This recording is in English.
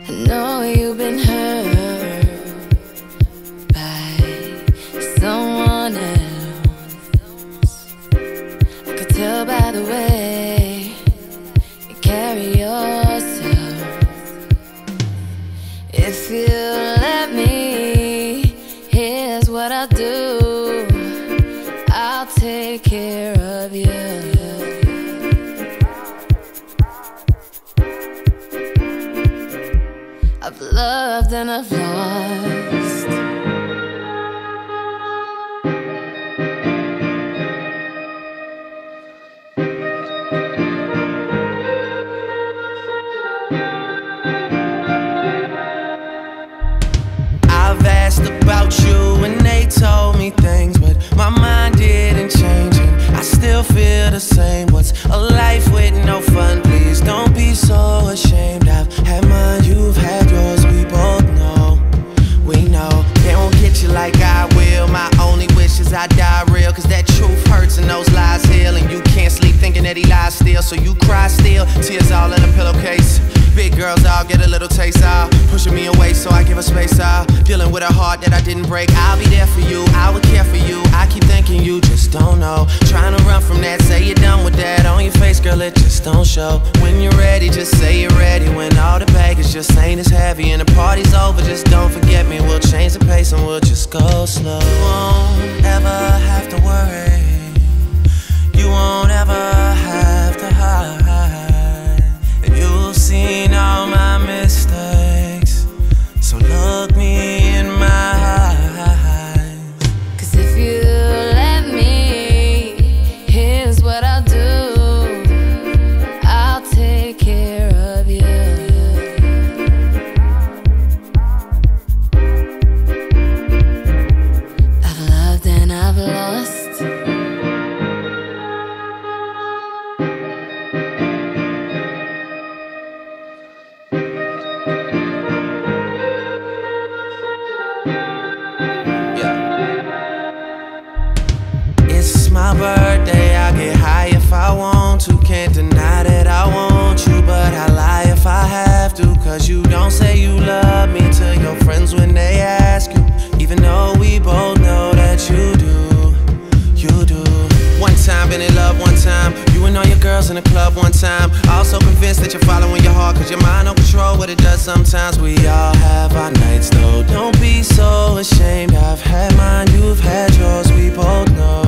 I know you've been hurt by someone else. I could tell by the way you carry yourself. If you let me, here's what I'll do. I'll take care of you. I've loved and I've lost. I've asked about you and they told me things, but my mind didn't change and I still feel the same. What's a life with no fun? Please don't be so ashamed. I've had mine, you've had yours, we both know. We know they won't get you like I will. My only wish is I die real, cause that truth hurts and those lies heal. And you can't sleep thinking that he lies still, so you cry still, tears all in a pillowcase. Big girls all get a little taste out, pushing me away so I give her space out. Dealing with a heart that I didn't break. I'll be there for you, I would care for you. I keep thinking you just don't know. Trying to run from that, say you're done with that. On your face, girl, it just don't show. When you're ready, just say you're ready. When all the baggage just ain't as heavy and the party's over, just don't forget me. We'll change the pace and we'll just go slow. You won't ever have to worry. You won't ever have to hide. And you've seen all my mistakes, so look me in my eyes. Cause if you let me, here's what I'll do. I'll take care of you. I've loved and I've lost. It's my birthday, I get high if I want to. Can't deny that I want you, but I lie if I have to. Cause you don't say you love me to your friends when they ask you, even though we both know that you do, you do. One time, been in love one time, you and all your girls in the club one time. Also convinced that you're following your heart, cause your mind don't control what it does sometimes. We all have our nights though, don't be so ashamed. I've had mine, you've had yours, we both know.